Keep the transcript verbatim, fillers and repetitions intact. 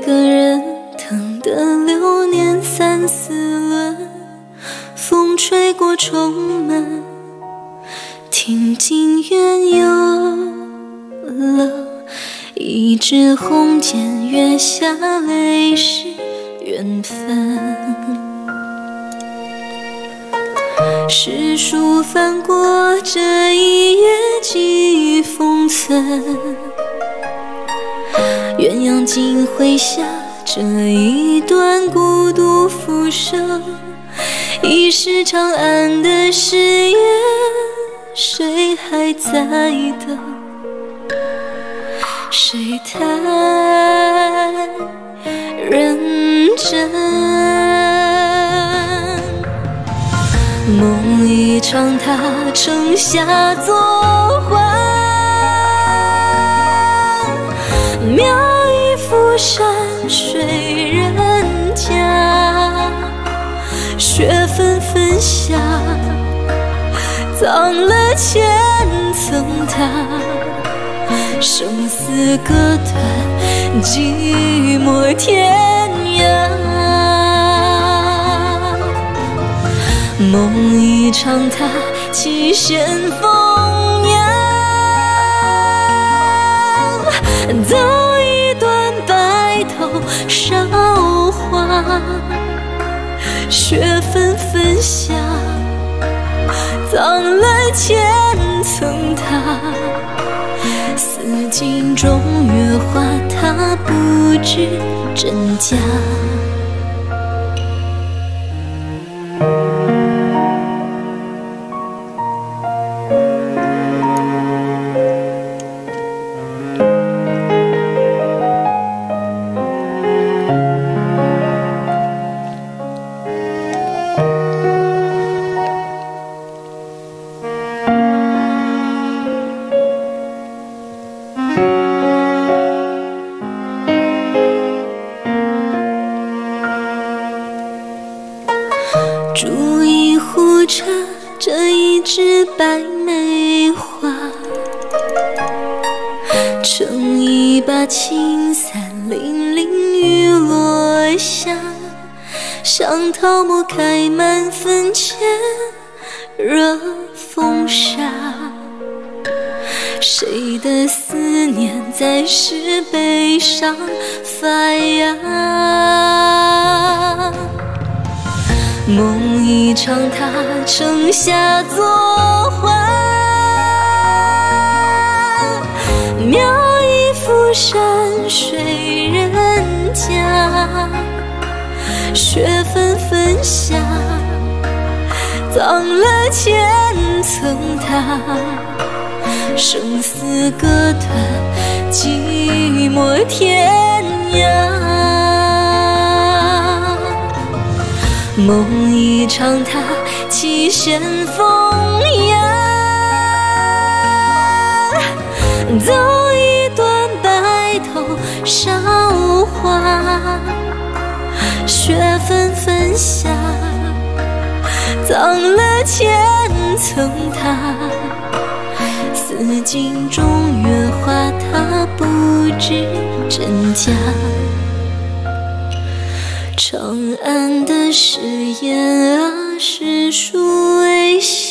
个人等得流年三四轮，风吹过重门，听金鸳有了一枝红笺，月下泪是缘分。诗书翻过这一页，记忆封存。鸳鸯锦绘下这一段孤独浮生，已是长安的誓言，谁还在等？谁太认真？梦一场，它城下作画，描一幅山水人家，雪纷纷下，葬了千层塔，生死隔断，寂寞天涯。梦一场，它七弦风扬，走一段白头韶华，雪纷纷下，葬了千层塔。似镜中月华，它不知真假。煮一壶茶，这一枝白梅花，撑一把青伞，粼粼雨落下，香桃木开满坟前，热风沙。谁的思念在石碑上发芽？梦一场，它城下作画，描一幅山水人家，雪纷纷下，葬了千层塔，生死隔断，寂寞天涯。梦一场，它七弦风扬，走一段白头韶华，雪纷纷下，葬了千层塔。似镜中月华，它不知真假。长安的誓言啊，诗书未写。